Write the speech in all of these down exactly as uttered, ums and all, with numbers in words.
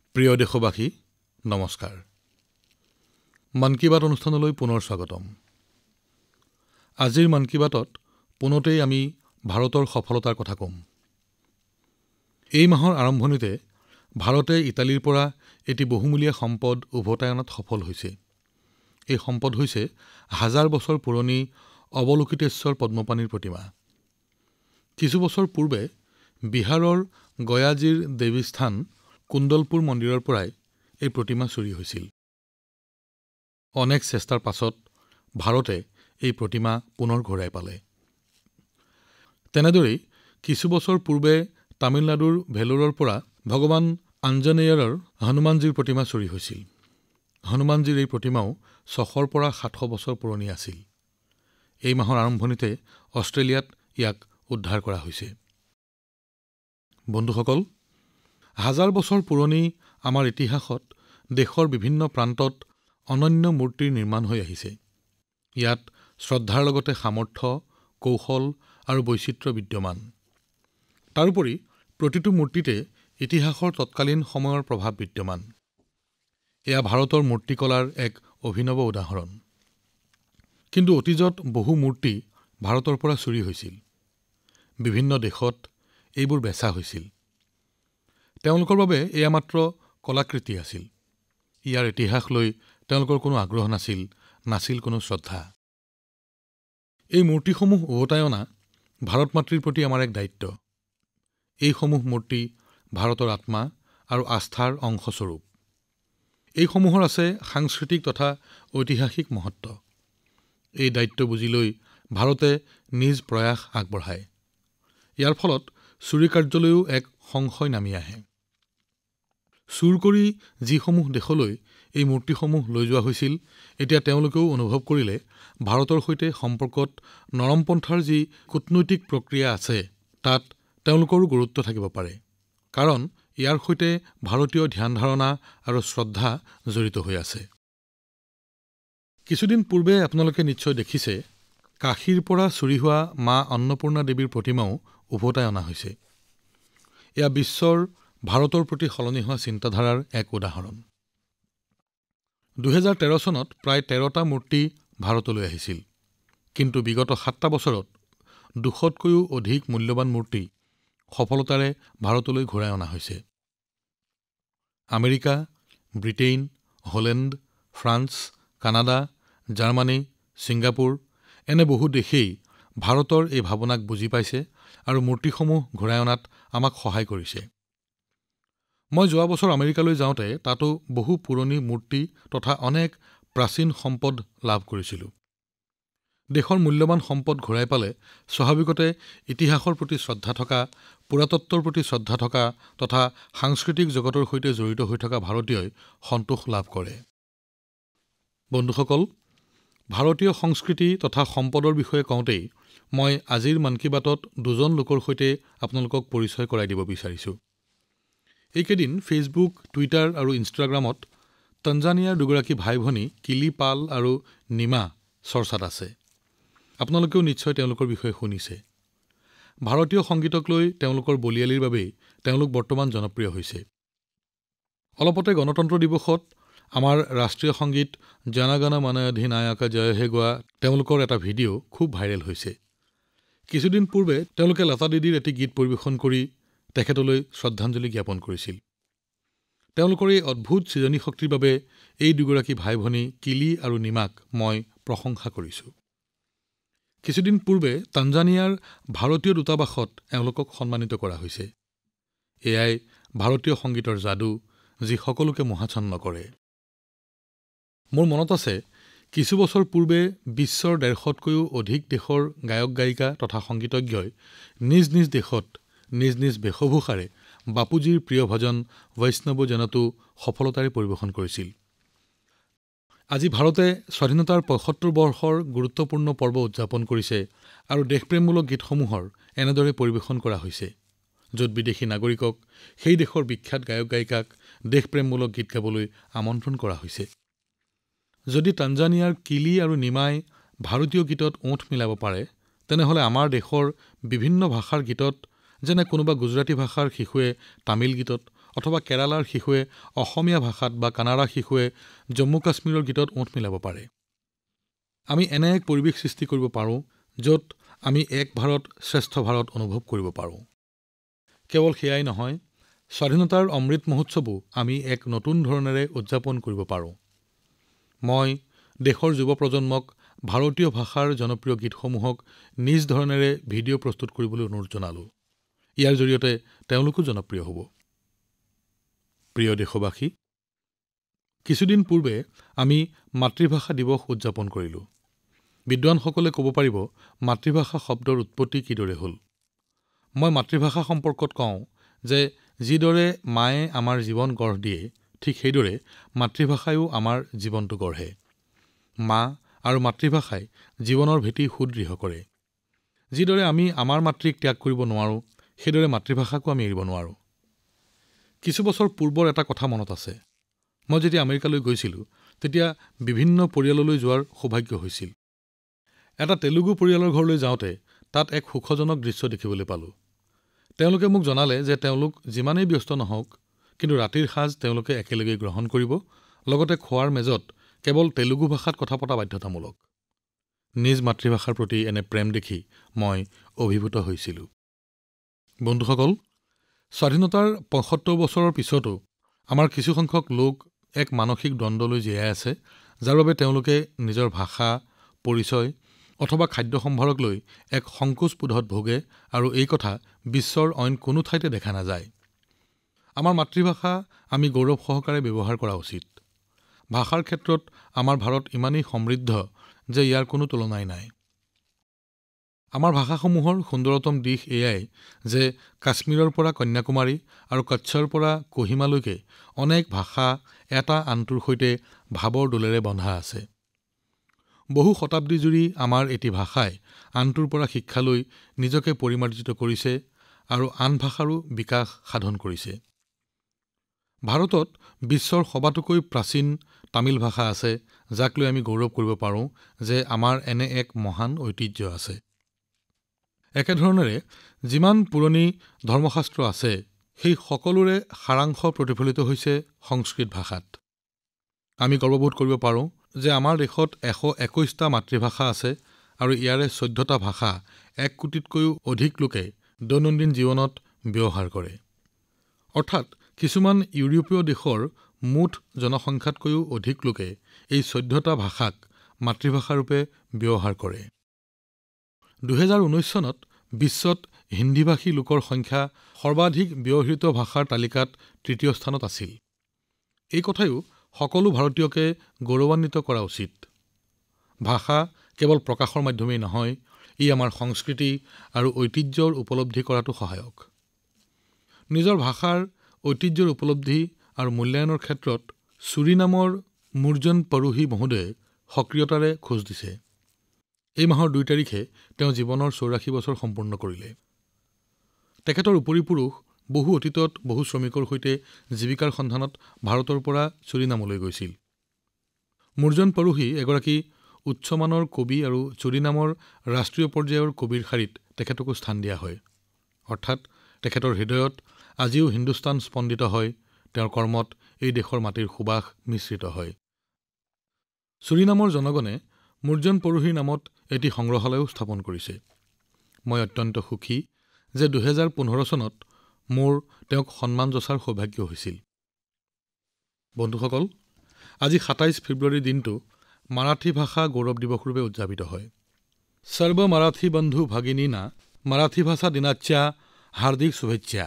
প্ৰিয় দেশবাসী নমস্কাৰ মন কি বাত অনুষ্ঠানলৈ পুনৰ স্বাগতম আজিৰ মন কি বাতত পুনতেই আমি ভাৰতৰ সফলতাৰ কথা ক'ম এই মাহৰ আৰম্ভণিতে ভাৰতে ইটালীৰ পৰা এটি বহুমূলীয়া সম্পদ উভতাই অনাত সফল হৈছে এই সম্পদ হৈছে হাজাৰ বছৰ পুৰণি অৱলোকিতেশ্বৰ পদ্মপাণিৰ প্ৰতিমা কিছু বছৰ পূৰ্বে বিহাৰৰ গয়াজিৰ দেৱীস্থান কুণ্ডলপুৰ মন্দিৰৰ পৰাই এই প্ৰতিমা চুৰি হৈছিল অনেক চেষ্টাৰ পাছত ভাৰতে এই প্ৰতিমা পুনৰ ঘূৰাই পালে তেনেদৰেই কিছু বছৰ পূৰ্বে তামিলনাডুৰ ভেলোৰৰ পৰা ভগৱান আঞ্জনেয়ৰৰ হনুমানজীৰ প্ৰতিমা চুৰি হৈছিল হনুমানজীৰ এই প্ৰতিমাও ছশৰ পৰা সাতশ বছৰ পুৰণি আছিল এই মাহৰ আৰম্ভণিতে অষ্ট্ৰেলিয়াত ইয়াক উদ্ধাৰ কৰা হৈছে বন্ধুসকল হাজাৰ বছৰ পুৰণি আমাৰ ইতিহাসত দেশৰ বিভিন্ন প্ৰান্তত অনন্য মূৰ্তিৰ নিৰ্মাণ হৈ আহিছে ইয়াত শ্ৰদ্ধাৰ লগতে সামৰ্থ্য কৌশল আৰু বৈচিত্ৰ্য বিদ্যমান তাৰোপৰি প্ৰতিটো মূৰ্তিতে ইতিহাসৰ তৎকালীন সময়ৰ প্ৰভাৱ বিদ্যমান এয়া ভাৰতৰ মূৰ্তিকলাৰ এক অভিনৱ উদাহৰণ কিন্তু অতীজত বহু মূৰ্তি ভাৰতৰ পৰা চুৰি হৈছিল বিভিন্ন দেশত এইবোৰ বেচা হৈছিল তেওঁলোকৰ বাবে এয়া মাত্ৰ কলাকৃতি আছিল ইয়াৰ ইতিহাস লৈ তেওঁলোকৰ কোনো আগ্ৰহ নাছিল নাছিল কোনো শ্ৰদ্ধা এই মূৰ্তিসমূহ উভতাই অনা ভাৰত মাতৃৰ প্ৰতি আমাৰ এক দায়িত্ব এইসমূহ মূৰ্তি ভাৰতৰ আত্মা আৰু আস্থাৰ অংশস্বৰূপ এইসমূহৰ আছে সাংস্কৃতিক তথা ঐতিহাসিক মহত্ব এই দায়িত্ব বুজি লৈ ভাৰতে নিজ প্ৰয়াস আগবঢ়ায় ইয়াৰ ফলত চুৰি কাৰ্যলৈও এক সংশয় নামি আহে চুৰ কৰি যিসমূহ দেশলৈ এই মূৰ্তিসমূহ লৈ যোৱা হৈছিল এতিয়া তেওঁলোকেও অনুভৱ কৰিলে ভাৰতৰ সৈতে সম্পৰ্কত নৰমপন্থাৰ যি কূটনৈতিক প্ৰক্ৰিয়া আছে তাত তেওঁলোকৰো গুৰুত্ব থাকিব পাৰে কাৰণ ইয়াৰ সৈতে ভাৰতীয় ধ্যান ধাৰণা আৰু শ্ৰদ্ধা জড়িত হৈ আছে কিছুদিন পূৰ্বে আপোনালোকে নিশ্চয় দেখিছে কাশীৰ পৰা চুৰি হোৱা মা অন্নপূৰ্ণা দেৱীৰ প্ৰতিমাও উভতাই অনা হৈছে এয়া বিশ্বৰ ভাৰতৰ প্ৰতি সলনি হোৱা চিন্তাধাৰাৰ এক উদাহৰণ দুই হাজাৰ তেৰ চনত প্ৰায় তেৰটা মূৰ্তি ভাৰতলৈ আহিছিল কিন্তু বিগত সাতটা বছৰত দুশতকৈও অধিক মূল্যৱান মূৰ্তি সফলতাৰে ভাৰতলৈ ঘূৰাই অনা হৈছে America Britain Holland France Canada Germany Singapore এনে বহু দেশেই ভাৰতৰ এই ভাৱনাক বুজি পাইছে আৰু মূৰ্তিসমূহ ঘূৰাই অনাত আমাক সহায় কৰিছে মই যোৱা বছৰ আমেৰিকালৈ যাওঁতে তাতো বহু পুৰণি মূৰ্তি তথা অনেক প্ৰাচীন সম্পদ লাভ কৰিছিলো দেশৰ মূল্যৱান সম্পদ ঘূৰাই পালে স্বাভাৱিকতে ইতিহাসৰ প্ৰতি শ্ৰদ্ধা থকা পুৰাতত্বৰ প্ৰতি শ্ৰদ্ধা থকা তথা সাংস্কৃতিক জগতৰ সৈতে জড়িত হৈ থকা ভাৰতীয়ই সন্তোষ লাভ কৰে বন্ধুসকল ভাৰতীয় সংস্কৃতি তথা সম্পদৰ বিষয়ে কওঁতেই মই আজিৰ মন কী বাতত দুজন লোকৰ সৈতে আপোনালোকক পৰিচয় কৰাই দিব বিচাৰিছো এইকেইদিন ফেচবুক টুইটাৰ আৰু ইনষ্টাগ্ৰামত তাঞ্জানিয়াৰ দুগৰাকী ভাই ভনী কিলি পাল আৰু নিমা চৰ্চাত আছে আপোনালোকেও নিশ্চয় তেওঁলোকৰ বিষয়ে শুনিছে ভাৰতীয় সংগীতক লৈ তেওঁলোকৰ বলিয়ালিৰ বাবেই তেওঁলোক বৰ্তমান জনপ্ৰিয় হৈছে অলপতে গণতন্ত্ৰ দিৱসত আমাৰ ৰাষ্ট্ৰীয় সংগীত জন গণ মন অধিনায়ক জয় হে গোৱা তেওঁলোকৰ এটা ভিডিঅ' খুব ভাইৰেল হৈছে কিছুদিন পূৰ্বে তেওঁলোকে লতা দিদিৰ এটি গীত পৰিৱেশন কৰি তেখেতলৈ শ্ৰদ্ধাঞ্জলি জ্ঞাপন কৰিছিল তেওঁলোকৰ এই অদ্ভুত সৃজনী শক্তিৰ বাবে এই দুগৰাকী ভাই ভনী কিলি আৰু নিমাক মই প্ৰশংসা কৰিছো কিছুদিন পূৰ্বে তাঞ্জানিয়াৰ ভাৰতীয় দূতাবাসত এওঁলোকক সন্মানিত কৰা হৈছে এয়াই ভাৰতীয় সংগীতৰ যাদু যি সকলোকে মোহাচ্ছন্ন কৰে মোৰ মনত আছে কিছু বছৰ পূৰ্বে বিশ্বৰ ডেৰশতকৈও অধিক দেশৰ গায়ক গায়িকা তথা সংগীতজ্ঞই নিজ নিজ দেশত নিজ নিজ বেশভূষাৰে বাপুজীৰ প্ৰিয় ভজন বৈষ্ণৱ জনতো সফলতাৰে পৰিৱেশন কৰিছিল আজি ভাৰতে স্বাধীনতাৰ পঁয়সত্তৰ বৰ্ষৰ গুৰুত্বপূৰ্ণ পৰ্ব উদযাপন কৰিছে আৰু দেশপ্ৰেমমূলক গীতসমূহৰ এনেদৰে পৰিৱেশন কৰা হৈছে য'ত বিদেশী নাগৰিকক সেই দেশৰ বিখ্যাত গায়ক গায়িকাক দেশপ্ৰেমমূলক গীত গাবলৈ আমন্ত্ৰণ কৰা হৈছে যদি তাঞ্জানিয়াৰ কিলি আৰু নিমাই ভাৰতীয় গীতত ওঠ মিলাব পাৰে তেনেহলে আমাৰ দেশৰ বিভিন্ন ভাষাৰ গীতত যেনে কোনোবা গুজৰাটী ভাষাৰ শিশুৱে তামিল গীতত অথবা কেৰালাৰ শিশুৱে অসমীয়া ভাষাত বা কানাড়া শিশুৱে জম্মু কাশ্মীৰৰ গীতত ওঠ মিলাব পাৰে আমি এনে এক পৰিৱেশ সৃষ্টি কৰিব পাৰোঁ য'ত আমি এক ভাৰত শ্ৰেষ্ঠ ভাৰত অনুভৱ কৰিব পাৰোঁ কেৱল সেয়াই নহয় স্বাধীনতাৰ অমৃত মহোৎসৱো আমি এক নতুন ধৰণেৰে উদযাপন কৰিব পাৰোঁ মই দেশৰ যুৱ প্ৰজন্মক ভাৰতীয় ভাষাৰ জনপ্ৰিয় গীতসমূহক নিজ ধৰণেৰে ভিডিঅ' প্ৰস্তুত কৰিবলৈ অনুৰোধ জনালোঁ ইয়াৰ জৰিয়তে তেওঁলোকো জনপ্ৰিয় হ'ব প্ৰিয় দেশবাসী কিছুদিন পূৰ্বে আমি মাতৃভাষা দিৱস উদযাপন কৰিলোঁ বিদ্বানসকলে ক'ব পাৰিব মাতৃভাষা শব্দৰ উৎপত্তি কিদৰে হ'ল মই মাতৃভাষা সম্পৰ্কত কওঁ যে যিদৰে মায়ে আমাৰ জীৱন গঢ় দিয়ে ঠিক সেইদৰে মাতৃভাষায়ো আমাৰ জীৱনটো গঢ়ে মা আৰু মাতৃভাষাই জীৱনৰ ভেটি সুদৃঢ় কৰে যিদৰে আমি আমাৰ মাতৃক ত্যাগ কৰিব নোৱাৰোঁ সেইদৰে মাতৃভাষাকো আমি এৰিব নোৱাৰোঁ কিছু বছৰ পূৰ্বৰ এটা কথা মনত আছে মই যেতিয়া আমেৰিকালৈ গৈছিলোঁ তেতিয়া বিভিন্ন পৰিয়াললৈ যোৱাৰ সৌভাগ্য হৈছিল এটা তেলেগু পৰিয়ালৰ ঘৰলৈ যাওঁতে তাত এক সুখজনক দৃশ্য দেখিবলৈ পালোঁ তেওঁলোকে মোক জনালে যে তেওঁলোক যিমানেই ব্যস্ত নহওক কিন্তু ৰাতিৰ সাঁজ তেওঁলোকে একেলগে গ্ৰহণ কৰিব লগতে খোৱাৰ মেজত কেৱল তেলেগু ভাষাত কথা পতা বাধ্যতামূলক নিজ মাতৃভাষাৰ প্ৰতি এনে প্ৰেম দেখি মই অভিভূত হৈছিলোঁ বন্ধুসকল স্বাধীনতাৰ পঁয়সত্তৰ বছৰৰ পিছতো আমাৰ কিছু সংখ্যক লোক এক মানসিক দ্বন্দ্বলৈ জীয়াই আছে যাৰ বাবে তেওঁলোকে নিজৰ ভাষা পৰিচয় অথবা খাদ্য সম্ভাৰক লৈ এক সংকোচবোধত ভোগে আৰু এই কথা বিশ্বৰ অইন কোনো ঠাইতে দেখা নাযায় আমাৰ মাতৃভাষা আমি গৌৰৱ সহকাৰে ব্যৱহাৰ কৰা উচিত ভাষাৰ ক্ষেত্ৰত আমাৰ ভাৰত ইমানেই সমৃদ্ধ যে ইয়াৰ কোনো তুলনাই নাই আমাৰ ভাষাসমূহৰ সুন্দৰতম দিশ এয়াই যে কাশ্মীৰৰ পৰা কন্যাকুমাৰী আৰু কচ্ছৰ পৰা কোহিমালৈকে অনেক ভাষা এটা আনটোৰ সৈতে ভাৱৰ দোলেৰে বন্ধা আছে বহু শতাব্দী জুৰি আমাৰ এটি ভাষাই আনটোৰ পৰা শিক্ষা লৈ নিজকে পৰিমাৰ্জিত কৰিছে আৰু আন ভাষাৰো বিকাশ সাধন কৰিছে ভাৰতত বিশ্বৰ সবাতোকৈ প্ৰাচীন তামিল ভাষা আছে যাক লৈ আমি গৌৰৱ কৰিব পাৰোঁ যে আমাৰ এনে এক মহান ঐতিহ্য আছে একেধৰণেৰে যিমান পুৰণি ধৰ্মশাস্ত্ৰ আছে সেই সকলোৰে সাৰাংশ প্ৰতিফলিত হৈছে সংস্কৃত ভাষাত আমি গৰ্ববোধ কৰিব পাৰোঁ যে আমাৰ দেশত এশ একৈশটা মাতৃভাষা আছে আৰু ইয়াৰে চৈধ্যটা ভাষা এক কোটিতকৈও অধিক লোকে দৈনন্দিন জীৱনত ব্যৱহাৰ কৰে অৰ্থাৎ কিছুমান ইউৰোপীয় দেশৰ মুঠ জনসংখ্যাতকৈও অধিক লোকে এই চৈধ্যটা ভাষাক মাতৃভাষা ৰূপে ব্যৱহাৰ কৰে দুহেজাৰ ঊনৈশ চনত বিশ্বত হিন্দীভাষী লোকৰ সংখ্যা সৰ্বাধিক ব্যৱহৃত ভাষাৰ তালিকাত তৃতীয় স্থানত আছিল এই কথায়ো সকলো ভাৰতীয়কে গৌৰৱান্বিত কৰা উচিত ভাষা কেৱল প্ৰকাশৰ মাধ্যমেই নহয় ই আমাৰ সংস্কৃতি আৰু ঐতিহ্যৰ উপলব্ধি কৰাটো সহায়ক নিজৰ ভাষাৰ ঐতিহ্যৰ উপলব্ধি আৰু মূল্যায়নৰ ক্ষেত্ৰত ছুৰিনামৰ মুৰ্জন পৰুহি মহোদয়ে সক্ৰিয়তাৰে খোজ দিছে এই মাহৰ দুই তাৰিখে তেওঁ জীৱনৰ চৌৰাশী বছৰ সম্পূৰ্ণ কৰিলে তেখেতৰ উপৰি পুৰুষ বহু অতীতত বহু শ্ৰমিকৰ সৈতে জীৱিকাৰ সন্ধানত ভাৰতৰ পৰা ছুৰিনামলৈ গৈছিল মুৰ্জন পৰুহি এগৰাকী উচ্চমানৰ কবি আৰু ছুৰিনামৰ ৰাষ্ট্ৰীয় পৰ্যায়ৰ কবিৰ শাৰীত তেখেতকো স্থান দিয়া হয় অৰ্থাৎ তেখেতৰ হৃদয়ত আজিও হিন্দুস্তান স্পন্দিত হয় তেওঁৰ কৰ্মত এই দেশৰ মাটিৰ সুবাস মিশ্ৰিত হয় ছুৰিনামৰ জনগণে মুৰ্জন পৰুহিৰ নামত এটি সংগ্ৰহালয়ও স্থাপন কৰিছে মই অত্যন্ত সুখী যে দুহেজাৰ পোন্ধৰ চনত মোৰ তেওঁক সন্মান যচাৰ সৌভাগ্য হৈছিল বন্ধুসকল আজি সাতাইশ ফেব্ৰুৱাৰীৰ দিনটো মাৰাঠী ভাষা গৌৰৱ দিৱস ৰূপে উদযাপিত হয় সৰ্ব মাৰাঠী বন্ধু ভগিনীনা মাৰাঠী ভাষা দিনাচ্যা হাৰ্দিক শুভেচ্ছা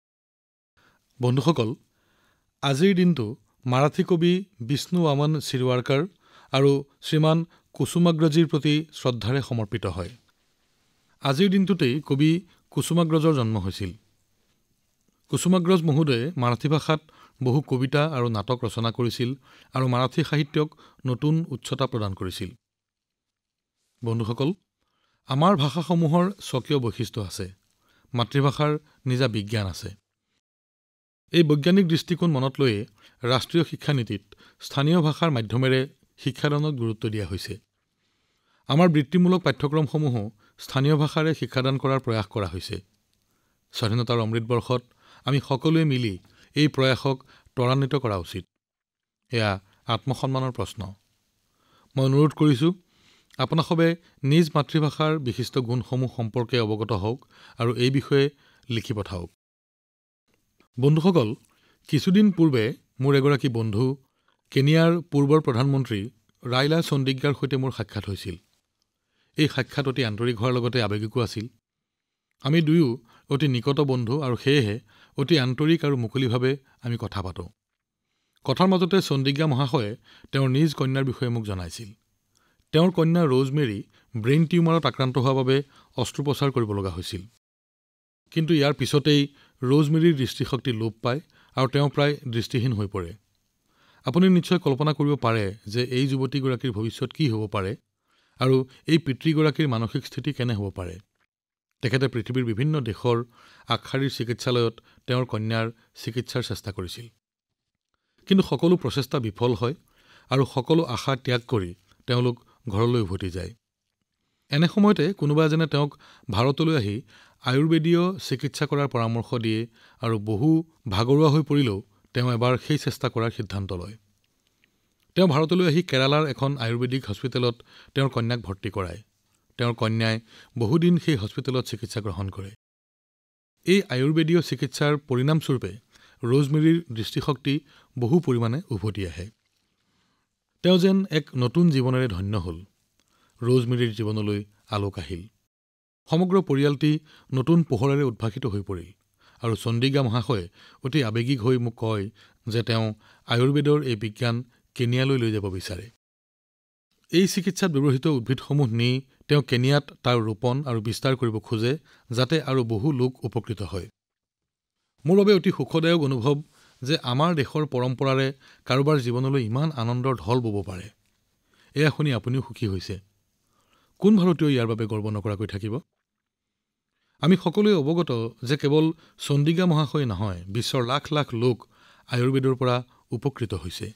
বন্ধুসকল আজিৰ দিনটো মাৰাঠী কবি বিষ্ণু বামন শিৰৱাৰকাৰ আৰু শ্ৰীমান কুসুমাগ্ৰজীৰ প্ৰতি শ্ৰদ্ধাৰে সমৰ্পিত হয় আজিৰ দিনটোতেই কবি কুসুমাগ্ৰজৰ জন্ম হৈছিল কুসুমাগ্ৰজ মহোদয়ে মাৰাঠী ভাষাত বহু কবিতা আৰু নাটক ৰচনা কৰিছিল আৰু মাৰাঠী সাহিত্যক নতুন উচ্চতা প্ৰদান কৰিছিল বন্ধুসকল আমাৰ ভাষাসমূহৰ স্বকীয় বৈশিষ্ট্য আছে মাতৃভাষাৰ নিজা বিজ্ঞান আছে এই বৈজ্ঞানিক দৃষ্টিকোণ মনত লৈয়ে ৰাষ্ট্ৰীয় শিক্ষা নীতিত স্থানীয় ভাষাৰ মাধ্যমেৰে শিক্ষাদানত গুৰুত্ব দিয়া হৈছে আমাৰ বৃত্তিমূলক পাঠ্যক্ৰমসমূহো স্থানীয় ভাষাৰে শিক্ষাদান কৰাৰ প্ৰয়াস কৰা হৈছে স্বাধীনতাৰ অমৃত বৰ্ষত আমি সকলোৱে মিলি এই প্ৰয়াসক ত্বৰান্বিত কৰা উচিত। এয়া আত্মসন্মানৰ প্ৰশ্ন। মই অনুৰোধ কৰিছো আপোনাসবে নিজ মাতৃভাষাৰ বিশিষ্ট গুণসমূহ সম্পৰ্কে অৱগত হওক আৰু এই বিষয়ে লিখি পঠাওক। বন্ধুসকল, কিছুদিন পূৰ্বে মোৰ এগৰাকী বন্ধু কেনিয়াৰ পূৰ্বৰ প্ৰধানমন্ত্ৰী ৰাইলা চন্দিগ্গাৰ সৈতে মোৰ সাক্ষাৎ হৈছিল। এই সাক্ষাৎ অতি আন্তৰিক হোৱাৰ লগতে আৱেগিকো আছিল। আমি দুয়ো অতি নিকট বন্ধু আৰু সেয়েহে অতি আন্তৰিক আৰু মুকলিভাৱে আমি কথা পাতোঁ। কথাৰ মাজতে চন্দিগ্গা মহাশয়ে তেওঁৰ নিজ কন্যাৰ বিষয়ে মোক জনাইছিল। তেওঁৰ কন্যা ৰোজমেৰী ব্ৰেইন টিউমাৰত আক্ৰান্ত হোৱাৰ বাবে অস্ত্ৰোপচাৰ কৰিব লগা হৈছিল। কিন্তু ইয়াৰ পিছতেই ৰোজমেৰীৰ দৃষ্টিশক্তি লোপ পায় আৰু তেওঁ প্ৰায় দৃষ্টিহীন হৈ পৰে। আপুনি নিশ্চয় কল্পনা কৰিব পাৰে যে এই যুৱতীগৰাকীৰ ভৱিষ্যত কি হ'ব পাৰে আৰু এই পিতৃগৰাকীৰ মানসিক স্থিতি কেনে হ'ব পাৰে। তেখেতে পৃথিৱীৰ বিভিন্ন দেশৰ আগশাৰীৰ চিকিৎসালয়ত তেওঁৰ কন্যাৰ চিকিৎসাৰ চেষ্টা কৰিছিল। কিন্তু সকলো প্ৰচেষ্টা বিফল হয় আৰু সকলো আশা ত্যাগ কৰি তেওঁলোক ঘৰলৈ উভতি যায়। এনে সময়তে কোনোবা এজনে তেওঁক ভাৰতলৈ আহি আয়ুৰ্বেদীয় চিকিৎসা কৰাৰ পৰামৰ্শ দিয়ে আৰু বহু ভাগৰুৱা হৈ পৰিলেও তেওঁ এবাৰ সেই চেষ্টা কৰাৰ সিদ্ধান্ত লয়। তেওঁ ভাৰতলৈ আহি কেৰালাৰ এখন আয়ুৰ্বেদিক হস্পিটেলত তেওঁৰ কন্যাক ভৰ্তি কৰায়। তেওঁৰ কন্যাই বহুদিন সেই হস্পিটেলত চিকিৎসা গ্ৰহণ কৰে। এই আয়ুৰ্বেদীয় চিকিৎসাৰ পৰিণামস্বৰূপে ৰোজমেৰীৰ দৃষ্টিশক্তি বহু পৰিমাণে উভতি আহে। তেওঁ যেন এক নতুন জীৱনেৰে ধন্য হ'ল। ৰোজমেৰীৰ জীৱনলৈ আলোক আহিল। সমগ্ৰ পৰিয়ালটি নতুন পোহৰেৰে উদ্ভাসিত হৈ পৰিল আৰু চন্দিগ্গা মহাশয়ে অতি আৱেগিক হৈ মোক কয় যে তেওঁ আয়ুৰ্বেদৰ এই বিজ্ঞান কেনিয়ালৈ লৈ যাব বিচাৰে। এই চিকিৎসাত ব্যৱহৃত উদ্ভিদসমূহ নি তেওঁ কেনিয়াত তাৰ ৰোপণ আৰু বিস্তাৰ কৰিব খোজে যাতে আৰু বহু লোক উপকৃত হয়। মোৰ বাবে অতি সুখদায়ক অনুভৱ যে আমাৰ দেশৰ পৰম্পৰাৰে কাৰোবাৰ জীৱনলৈ ইমান আনন্দৰ ঢল বব পাৰে। এয়া শুনি আপুনিও সুখী হৈছে। কোন ভাৰতীয় ইয়াৰ বাবে গৰ্ব নকৰাকৈ থাকিব? আমি সকলোৱে অৱগত যে কেৱল চন্দিগ্গা মহাশয় নহয়, বিশ্বৰ লাখ লাখ লোক আয়ুৰ্বেদৰ পৰা উপকৃত হৈছে।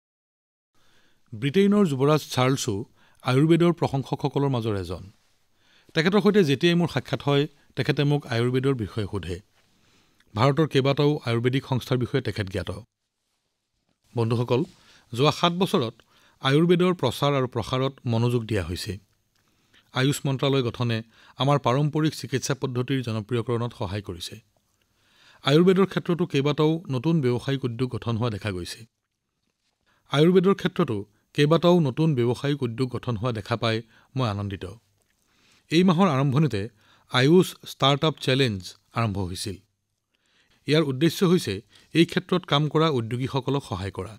ব্ৰিটেইনৰ যুৱৰাজ চাৰ্লছো আয়ুৰ্বেদৰ প্ৰশংসকসকলৰ মাজৰ এজন। তেখেতৰ সৈতে যেতিয়াই মোৰ সাক্ষাৎ হয় তেখেতে মোক আয়ুৰ্বেদৰ বিষয়ে সোধে। ভাৰতৰ কেইবাটাও আয়ুৰ্বেদিক সংস্থাৰ বিষয়ে তেখেত জ্ঞাত। বন্ধুসকল, যোৱা সাত বছৰত আয়ুৰ্বেদৰ প্ৰচাৰ আৰু প্ৰসাৰত মনোযোগ দিয়া হৈছে। আয়ুষ মন্ত্ৰালয় গঠনে আমাৰ পাৰম্পৰিক চিকিৎসা পদ্ধতিৰ জনপ্ৰিয়কৰণত সহায় কৰিছে। আয়ুৰ্বেদৰ ক্ষেত্ৰতো কেইবাটাও নতুন ব্যৱসায়িক উদ্যোগ গঠন হোৱা দেখা গৈছে। আয়ুৰ্বেদৰ ক্ষেত্ৰতো কেইবাটাও নতুন ব্যৱসায়িক উদ্যোগ গঠন হোৱা দেখা পাই মই আনন্দিত। এই মাহৰ আৰম্ভণিতে আয়ুষ ষ্টাৰ্টআপ চেলেঞ্জ আৰম্ভ হৈছিল। ইয়াৰ উদ্দেশ্য হৈছে এই ক্ষেত্ৰত কাম কৰা উদ্যোগীসকলক সহায় কৰা।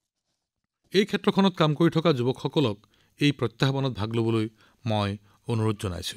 এই ক্ষেত্ৰখনত কাম কৰি থকা যুৱকসকলক এই প্ৰত্যাহ্বানত ভাগ ল'বলৈ মই অনুৰোধ জনাইছো।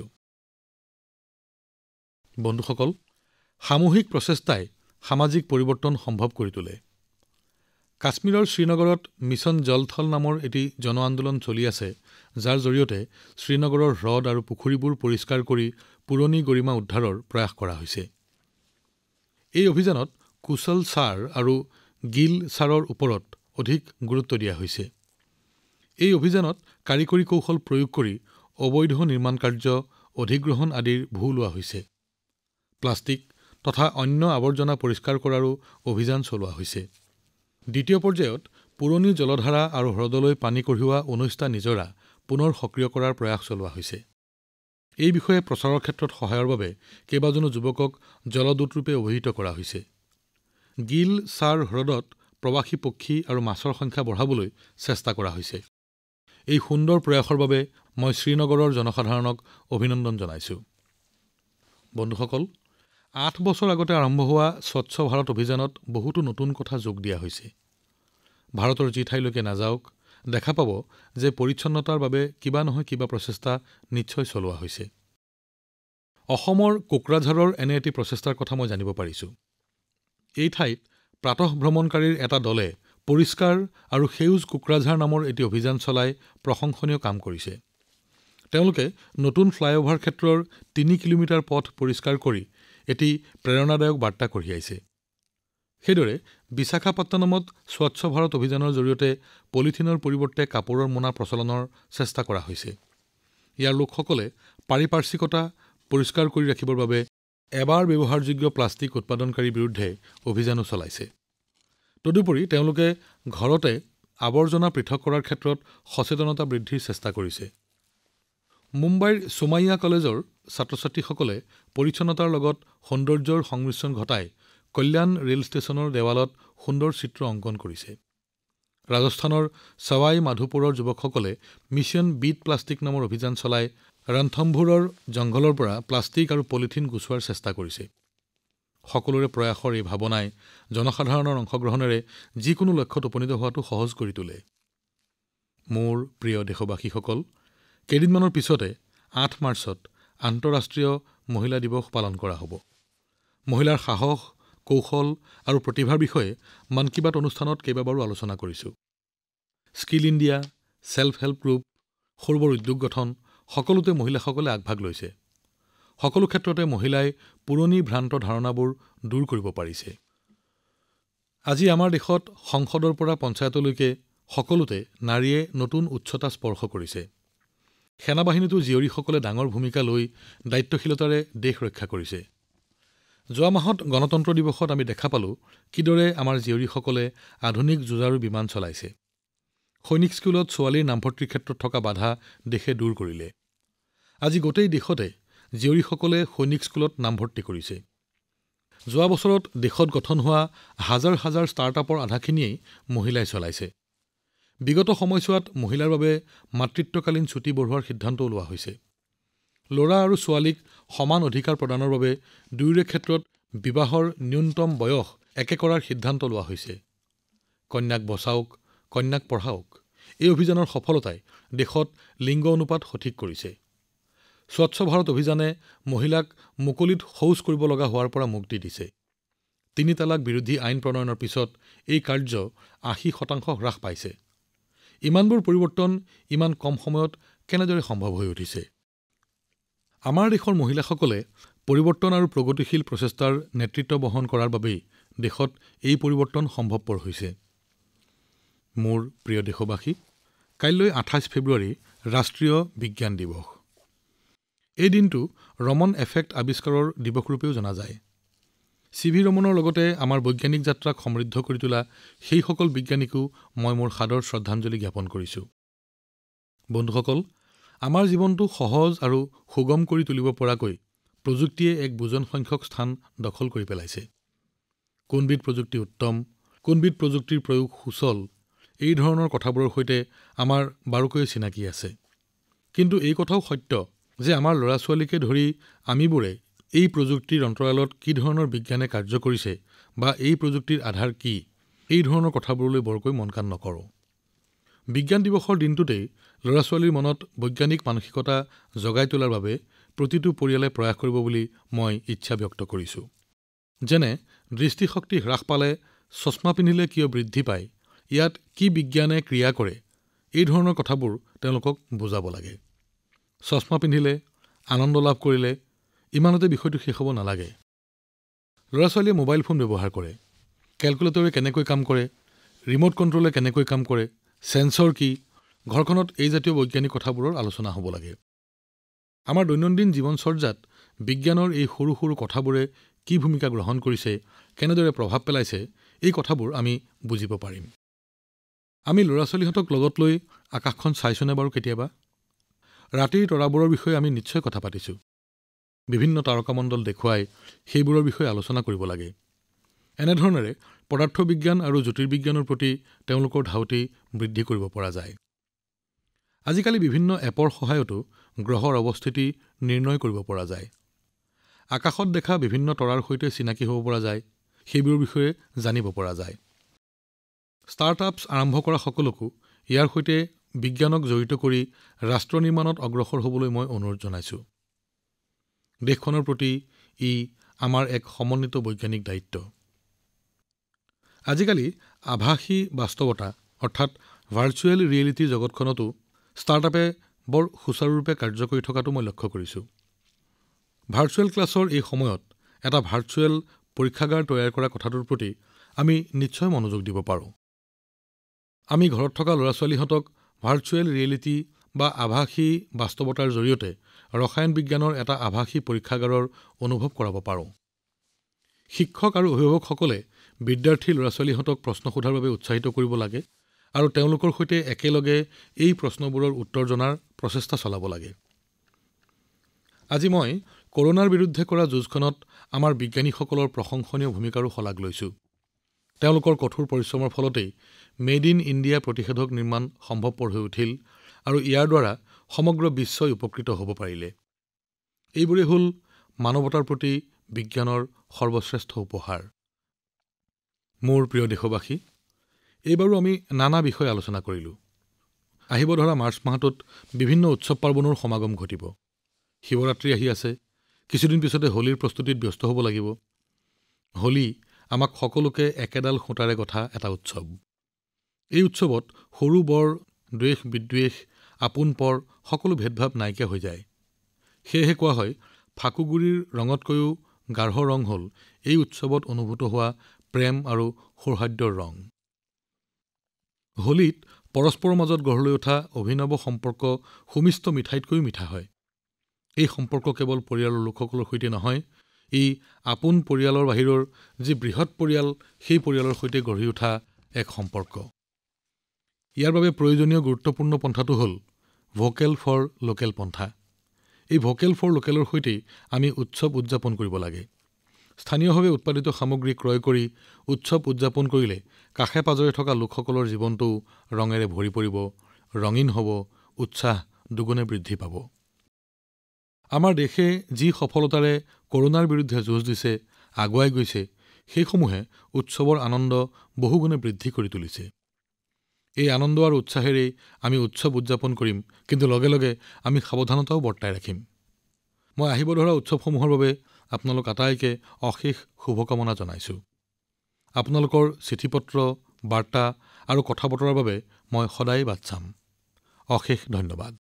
বন্ধুসকল, সামূহিক প্ৰচেষ্টাই সামাজিক পৰিৱৰ্তন সম্ভৱ কৰি তোলে। কাশ্মীৰৰ শ্ৰীনগৰত মিছন জল থল নামৰ এটি জন আন্দোলন চলি আছে, যাৰ জৰিয়তে শ্ৰীনগৰৰ হ্ৰদ আৰু পুখুৰীবোৰ পৰিষ্কাৰ কৰি পুৰণি গৰিমা উদ্ধাৰৰ প্ৰয়াস কৰা হৈছে। এই অভিযানত কুশল ছাৰ আৰু গিল ছাৰৰ ওপৰত অধিক গুৰুত্ব দিয়া হৈছে। এই অভিযানত কাৰিকৰী কৌশল প্ৰয়োগ কৰি অবৈধ নিৰ্মাণ কাৰ্য, অধিগ্ৰহণ আদিৰ ভূ লোৱা হৈছে। প্লাষ্টিক তথা অন্য আৱৰ্জনা পৰিষ্কাৰ কৰাৰো অভিযান চলোৱা হৈছে। দ্বিতীয় পৰ্যায়ত পুৰণি জলধাৰা আৰু হ্ৰদলৈ পানী কঢ়িওৱা ঊনৈশটা নিজৰা পুনৰ সক্ৰিয় কৰাৰ প্ৰয়াস চলোৱা হৈছে। এই বিষয়ে প্ৰচাৰৰ ক্ষেত্ৰত সহায়ৰ বাবে কেইবাজনো যুৱকক জলদূতৰূপে অভিহিত কৰা হৈছে। গিল ছাৰ হ্ৰদত প্ৰৱাসী পক্ষী আৰু মাছৰ সংখ্যা বঢ়াবলৈ চেষ্টা কৰা হৈছে। এই সুন্দৰ প্ৰয়াসৰ বাবে মই শ্ৰীনগৰৰ জনসাধাৰণক অভিনন্দন জনাইছো। বন্ধুসকল, আঠ বছৰ আগতে আৰম্ভ হোৱা স্বচ্ছ ভাৰত অভিযানত বহুতো নতুন কথা যোগ দিয়া হৈছে। ভাৰতৰ যি ঠাইলৈকে নাযাওক, দেখা পাব যে পৰিচ্ছন্নতাৰ বাবে কিবা নহয় কিবা প্ৰচেষ্টা নিশ্চয় চলোৱা হৈছে। অসমৰ কোকৰাঝাৰৰ এনে এটি প্ৰচেষ্টাৰ কথা মই জানিব পাৰিছো। এই ঠাইত প্ৰাতঃভ্ৰমণকাৰীৰ এটা দলে পৰিষ্কাৰ আৰু সেউজ কোকৰাঝাৰ নামৰ এটি অভিযান চলাই প্ৰশংসনীয় কাম কৰিছে। তেওঁলোকে নতুন ফ্লাইঅভাৰ ক্ষেত্ৰৰ তিনি কিলোমিটাৰ পথ পৰিষ্কাৰ কৰি এটি প্ৰেৰণাদায়ক বাৰ্তা কঢ়িয়াইছে। সেইদৰে বিশাখাপট্টনমত স্বচ্ছ ভাৰত অভিযানৰ জৰিয়তে পলিথিনৰ পৰিৱৰ্তে কাপোৰৰ মোনা প্ৰচলনৰ চেষ্টা কৰা হৈছে। ইয়াৰ লোকসকলে পাৰিপাৰ্শ্বিকতা পৰিষ্কাৰ কৰি ৰাখিবৰ বাবে এবাৰ ব্যৱহাৰযোগ্য প্লাষ্টিক উৎপাদনকাৰীৰ বিৰুদ্ধে অভিযানো চলাইছে। তদুপৰি তেওঁলোকে ঘৰতে আৱৰ্জনা পৃথক কৰাৰ ক্ষেত্ৰত সচেতনতা বৃদ্ধিৰ চেষ্টা কৰিছে। মুম্বাইৰ সোমাইয়া কলেজৰ ছাত্ৰ-ছাত্ৰীসকলে পৰিচ্ছন্নতাৰ লগত সৌন্দৰ্যৰ সংমিশ্ৰণ ঘটাই কল্যাণ ৰেল ষ্টেচনৰ দেৱালত সুন্দৰ চিত্ৰ অংকন কৰিছে। ৰাজস্থানৰ সৱাই মাধোপুৰৰ যুৱকসকলে মিছন বিট প্লাষ্টিক নামৰ অভিযান চলাই ৰণথম্ভোৰৰ জংঘলৰ পৰা প্লাষ্টিক আৰু পলিথিন গুচোৱাৰ চেষ্টা কৰিছে। সকলোৰে প্ৰয়াসৰ এই ভাৱনাই জনসাধাৰণৰ অংশগ্ৰহণেৰে যিকোনো লক্ষ্যত উপনীত হোৱাটো সহজ কৰি তোলে। মোৰ প্ৰিয় দেশবাসীসকল, কেইদিনমানৰ পিছতে আঠ মাৰ্চত আন্তঃৰাষ্ট্ৰীয় মহিলা দিৱস পালন কৰা হ'ব। মহিলাৰ সাহস, কৌশল আৰু প্ৰতিভাৰ বিষয়ে মন কী বাত অনুষ্ঠানত কেইবাবাৰো আলোচনা কৰিছো। Skill India, self help group, সৰু বৰ উদ্যোগ গঠন সকলোতে মহিলাসকলে আগভাগ লৈছে। সকলো ক্ষেত্ৰতে মহিলাই পুৰণি ভ্ৰান্ত ধাৰণাবোৰ দূৰ কৰিব পাৰিছে। আজি আমাৰ দেশত সংসদৰ পৰা পঞ্চায়তলৈকে সকলোতে নাৰীয়ে নতুন উচ্চতা স্পৰ্শ কৰিছে। সেনাবাহিনীতো জীয়ৰীসকলে ডাঙৰ ভূমিকা লৈ দায়িত্বশীলতাৰে দেশ ৰক্ষা কৰিছে। যোৱা মাহত গণতন্ত্ৰ দিৱসত আমি দেখা পালো কিদৰে আমাৰ জীয়ৰীসকলে আধুনিক যুঁজাৰু বিমান চলাইছে। সৈনিক স্কুলত ছোৱালীৰ নামভৰ্তিৰ ক্ষেত্ৰত থকা বাধা দেশে দূৰ কৰিলে। আজি গোটেই দেশতে জীয়ৰীসকলে সৈনিক স্কুলত নামভৰ্তি কৰিছে। যোৱা বছৰত দেশত গঠন হোৱা হাজাৰ হাজাৰ ষ্টাৰ্টআপৰ আধাখিনিয়েই মহিলাই চলাইছে। বিগত সময়ছোৱাত মহিলাৰ বাবে মাতৃত্বকালীন ছুটী বঢ়োৱাৰ সিদ্ধান্ত লোৱা হৈছে। ল'ৰা আৰু ছোৱালীক সমান অধিকাৰ প্ৰদানৰ বাবে দুয়োৰে ক্ষেত্ৰত বিবাহৰ ন্যূনতম বয়স একে কৰাৰ সিদ্ধান্ত লোৱা হৈছে। কন্যাক বচাওক, কন্যাক পঢ়াওক এই অভিযানৰ সফলতাই দেশত লিংগ অনুপাত সঠিক কৰিছে। স্বচ্ছ ভাৰত অভিযানে মহিলাক মুকলিত শৌচ কৰিব লগা হোৱাৰ পৰা মুক্তি দিছে। তিনি তালাক বিৰোধী আইন প্ৰণয়নৰ পিছত এই কাৰ্য আশী শতাংশ হ্ৰাস পাইছে। ইমানবোৰ পৰিৱৰ্তন ইমান কম সময়ত কেনেদৰে সম্ভৱ হৈ উঠিছে? আমাৰ দেশৰ মহিলাসকলে পৰিৱৰ্তন আৰু প্ৰগতিশীল প্ৰচেষ্টাৰ নেতৃত্ব বহন কৰাৰ বাবেই দেশত এই পৰিৱৰ্তন সম্ভৱপৰ হৈছে। মোৰ প্ৰিয় দেশবাসী, কাইলৈ আঠাইছ ফেব্ৰুৱাৰী ৰাষ্ট্ৰীয় বিজ্ঞান দিৱস। এই দিনটো ৰমন এফেক্ট আৱিষ্কাৰৰ দিৱস ৰূপেও জনা যায়। চি ভি ৰমনৰ লগতে আমাৰ বৈজ্ঞানিক যাত্ৰাক সমৃদ্ধ কৰি তোলা সেইসকল বিজ্ঞানীকো মই মোৰ সাদৰ শ্ৰদ্ধাঞ্জলি জ্ঞাপন কৰিছো। বন্ধুসকল, আমাৰ জীৱনটো সহজ আৰু সুগম কৰি তুলিব পৰাকৈ প্ৰযুক্তিয়ে এক বুজন সংখ্যক স্থান দখল কৰি পেলাইছে। কোনবিধ প্ৰযুক্তি উত্তম, কোনবিধ প্ৰযুক্তিৰ প্ৰয়োগ সুচল, এই ধৰণৰ কথাবোৰৰ সৈতে আমাৰ বাৰুকৈয়ে চিনাকি আছে। কিন্তু এই কথাও সত্য যে আমাৰ ল'ৰা-ছোৱালীকে ধৰি আমিবোৰে এই প্ৰযুক্তিৰ অন্তৰালত কি ধৰণৰ বিজ্ঞানে কাৰ্য কৰিছে বা এই প্ৰযুক্তিৰ আধাৰ কি, এই ধৰণৰ কথাবোৰলৈ বৰকৈ মন কাণ নকৰোঁ। বিজ্ঞান দিৱসৰ দিনটোতেই ল'ৰা-ছোৱালীৰ মনত বৈজ্ঞানিক মানসিকতা জগাই তোলাৰ বাবে প্ৰতিটো পৰিয়ালে প্ৰয়াস কৰিব বুলি মই ইচ্ছা ব্যক্ত কৰিছো। যেনে দৃষ্টিশক্তি হ্ৰাস পালে চশমা পিন্ধিলে কিয় বৃদ্ধি পায়, ইয়াত কি বিজ্ঞানে ক্ৰিয়া কৰে, এই ধৰণৰ কথাবোৰ তেওঁলোকক বুজাব লাগে। চশমা পিন্ধিলে, আনন্দ লাভ কৰিলে ইমানতে বিষয়টো শেষ হ'ব নালাগে। ল'ৰা-ছোৱালীয়ে মোবাইল ফোন ব্যৱহাৰ কৰে, কেলকুলেটৰে কেনেকৈ কাম কৰে, ৰিম'ট কণ্ট্ৰলে কেনেকৈ কাম কৰে, সেন্সৰ কি, ঘৰখনত এই জাতীয় বৈজ্ঞানিক কথাবোৰৰ আলোচনা হ'ব লাগে। আমাৰ দৈনন্দিন জীৱনচৰ্যাত বিজ্ঞানৰ এই সৰু সৰু কথাবোৰে কি ভূমিকা গ্ৰহণ কৰিছে, কেনেদৰে প্ৰভাৱ পেলাইছে, এই কথাবোৰ আমি বুজিব পাৰিম। আমি ল'ৰা-ছোৱালীহঁতক লগত লৈ আকাশখন চাইছোনে বাৰু কেতিয়াবা? ৰাতিৰ তৰাবোৰৰ বিষয়ে আমি নিশ্চয় কথা পাতিছোঁ। বিভিন্ন তাৰকামণ্ডল দেখুৱাই সেইবোৰৰ বিষয়ে আলোচনা কৰিব লাগে। এনেধৰণেৰে পদাৰ্থ বিজ্ঞান আৰু জ্যোতিৰ্বিজ্ঞানৰ প্ৰতি তেওঁলোকৰ ধাউতি বৃদ্ধি কৰিব পৰা যায়। আজিকালি বিভিন্ন এপৰ সহায়তো গ্ৰহৰ অৱস্থিতি নিৰ্ণয় কৰিব পৰা যায়। আকাশত দেখা বিভিন্ন তৰাৰ সৈতে চিনাকি হ'ব পৰা যায়, সেইবোৰৰ বিষয়ে জানিব পৰা যায়। ষ্টাৰ্টআপছ আৰম্ভ কৰা সকলোকো ইয়াৰ সৈতে বিজ্ঞানক জড়িত কৰি ৰাষ্ট্ৰ নিৰ্মাণত অগ্ৰসৰ হ'বলৈ মই অনুৰোধ জনাইছো। দেশখনৰ প্ৰতি ই আমাৰ এক সমন্বিত বৈজ্ঞানিক দায়িত্ব। আজিকালি আভাসী বাস্তৱতা অৰ্থাৎ ভাৰ্চুৱেল ৰিয়েলিটিৰ জগতখনতো ষ্টাৰ্টআপে বৰ সুচাৰুৰূপে কাৰ্য কৰি থকাটো মই লক্ষ্য কৰিছো। ভাৰ্চুৱেল ক্লাছৰ এই সময়ত এটা ভাৰ্চুৱেল পৰীক্ষাগাৰ তৈয়াৰ কৰা কথাটোৰ প্ৰতি আমি নিশ্চয় মনোযোগ দিব পাৰোঁ। আমি ঘৰত থকা ল'ৰা-ছোৱালীহঁতক ভাৰ্চুৱেল ৰিয়েলিটি বা আভাসী বাস্তৱতাৰ জৰিয়তে ৰসায়ন বিজ্ঞানৰ এটা আভাসী পৰীক্ষাগাৰৰ অনুভৱ কৰাব পাৰোঁ। শিক্ষক আৰু অভিভাৱকসকলে বিদ্যাৰ্থী ল'ৰা-ছোৱালীহঁতক প্ৰশ্ন সোধাৰ বাবে উৎসাহিত কৰিব লাগে আৰু তেওঁলোকৰ সৈতে একেলগে এই প্ৰশ্নবোৰৰ উত্তৰ জনাৰ প্ৰচেষ্টা চলাব লাগে। আজি মই কৰোনাৰ বিৰুদ্ধে কৰা যুঁজখনত আমাৰ বিজ্ঞানীসকলৰ প্ৰশংসনীয় ভূমিকাৰো শলাগ লৈছো। তেওঁলোকৰ কঠোৰ পৰিশ্ৰমৰ ফলতেই মেড ইন ইণ্ডিয়া প্ৰতিষেধক নিৰ্মাণ সম্ভৱপৰ হৈ উঠিল আৰু ইয়াৰ দ্বাৰা সমগ্ৰ বিশ্বই উপকৃত হ'ব পাৰিলে। এইবোৰে হ'ল মানৱতাৰ প্ৰতি বিজ্ঞানৰ সৰ্বশ্ৰেষ্ঠ উপহাৰ। মোৰ প্ৰিয় দেশবাসী, এইবাৰো আমি নানা বিষয় আলোচনা কৰিলো। আহিব ধৰা মাৰ্চ মাহটোত বিভিন্ন উৎসৱ পাৰ্বণৰ সমাগম ঘটিব। শিৱৰাত্ৰি আহি আছে, কিছুদিন পিছতে হোলীৰ প্ৰস্তুতিত ব্যস্ত হ'ব লাগিব। হোলী আমাক সকলোকে একেডাল সূতাৰে গঠা এটা উৎসৱ। এই উৎসৱত সৰু বৰ দ্বেষ বিদ্বেষ আপোন পৰ সকলো ভেদভাৱ নাইকিয়া হৈ যায়। সেয়েহে কোৱা হয় ফাকুগুড়িৰ ৰঙতকৈও গাঢ় ৰং হ'ল এই উৎসৱত অনুভূত হোৱা প্ৰেম আৰু সৌহাৰ্দ্যৰ ৰং। হোলীত পৰস্পৰৰ মাজত গঢ় লৈ উঠা অভিনৱ সম্পৰ্ক সুমিষ্ট মিঠাইতকৈও মিঠা হয়। এই সম্পৰ্ক কেৱল পৰিয়ালৰ লোকসকলৰ সৈতে নহয়, ই আপোন পৰিয়ালৰ বাহিৰৰ যি বৃহৎ পৰিয়াল সেই পৰিয়ালৰ সৈতে গঢ়ি উঠা এক সম্পৰ্ক। ইয়াৰ বাবে প্ৰয়োজনীয় গুৰুত্বপূৰ্ণ পন্থাটো হ'ল ভোকেল ফৰ লোকেল পন্থা। এই ভোকেল ফৰ লোকেলৰ সৈতে আমি উৎসৱ উদযাপন কৰিব লাগে। স্থানীয়ভাৱে উৎপাদিত সামগ্ৰী ক্ৰয় কৰি উৎসৱ উদযাপন কৰিলে কাষে-পাজৰে থকা লোকসকলৰ জীৱনটো ৰঙেৰে ভৰি পৰিব, ৰঙীন হ'ব, উৎসাহ দুগুণে বৃদ্ধি পাব। আমাৰ দেশে যি সফলতাৰে কৰোনাৰ বিৰুদ্ধে যুঁজ দিছে, আগুৱাই গৈছে, সেইসমূহে উৎসৱৰ আনন্দ বহুগুণে বৃদ্ধি কৰি তুলিছে। এই আনন্দ আৰু উৎসাহেৰে আমি উৎসৱ উদযাপন কৰিম, কিন্তু লগে লগে আমি সাৱধানতাও বৰ্তাই ৰাখিম। মই আহিব ধৰা উৎসৱসমূহৰ বাবে আপোনালোক আটাইকে অশেষ শুভকামনা জনাইছো। আপোনালোকৰ চিঠিপত্ৰ, বাৰ্তা আৰু কথা বতৰাৰ বাবে মই সদায় বাট চাম। অশেষ ধন্যবাদ।